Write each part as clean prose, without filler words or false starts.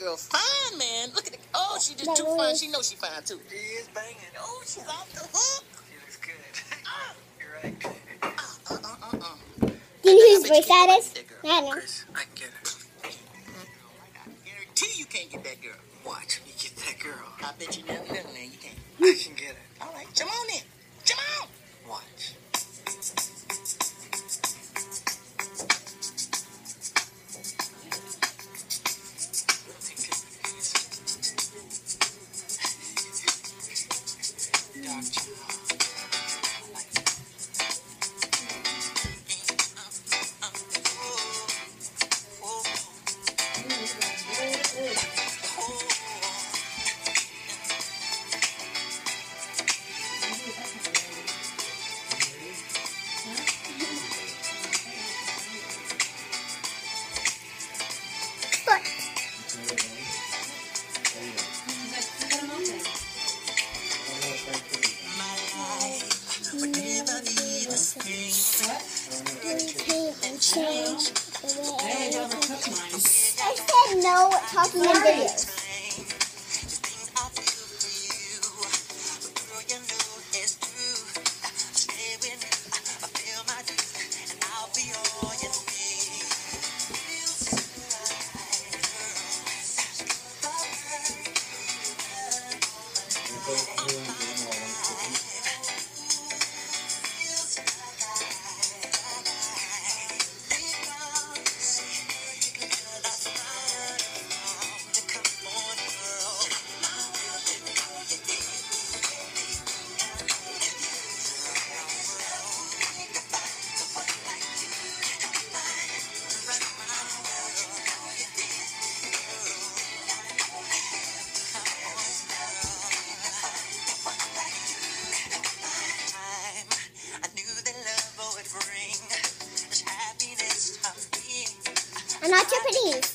girl fine, man. Look at it. Oh, she just too fine. She knows she fine, too. She is banging. Oh, she's off the hook. She looks good. You're right. Do you know whose voice that is? I don't know. Chris, I can get her. I guarantee you can't get that girl. Watch me get that girl. I bet you never, man. You can't. I can get her. All right, come on in. Come on. Watch. I said no talking in videos. I'm not Japanese.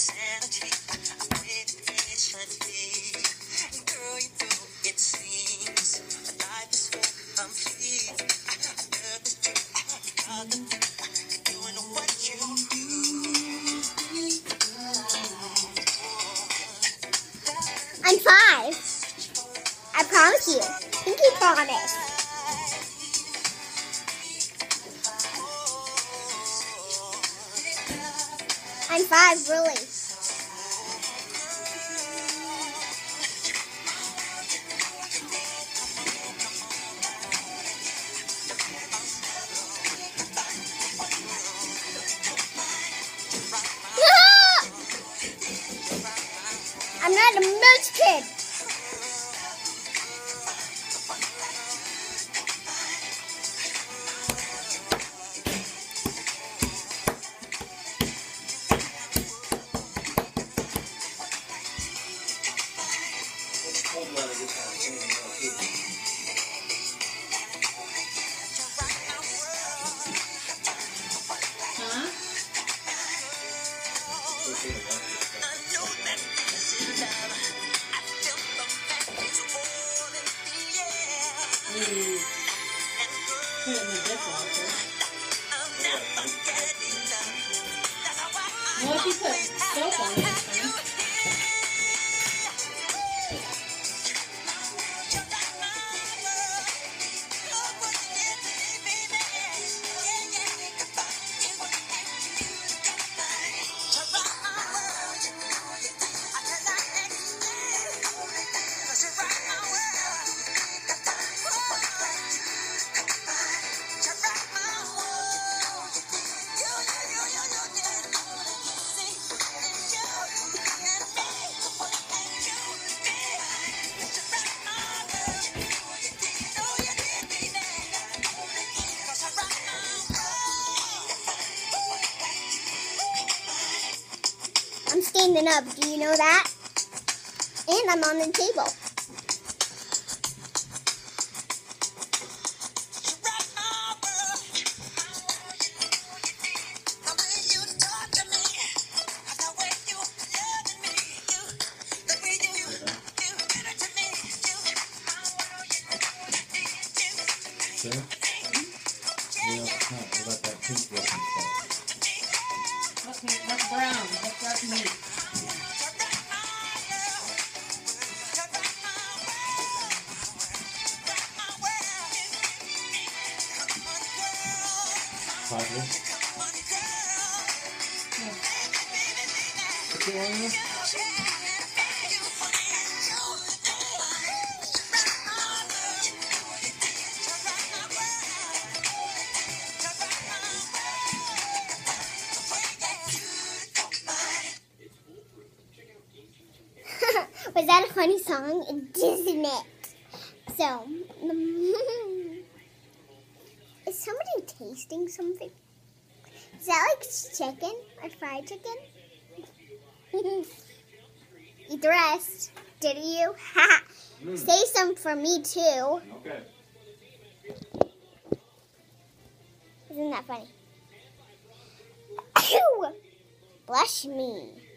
I'm 5. I promise you. Pinky promise. I'm 5, really. I'm not a merch kid. Put it in the dishwasher. Well, if you put soap on it, then. I'm standing up, do you know that? And I'm on the table. Sure. Yeah, what about that pink looking stuff? Okay, that's brown. That's dark meat. Positive. Put it on there. Was that a funny song? Isn't it? So, is somebody tasting something? Is that like chicken or fried chicken? Eat the rest. Did you? Save some for me too. Okay. Isn't that funny? Blush me.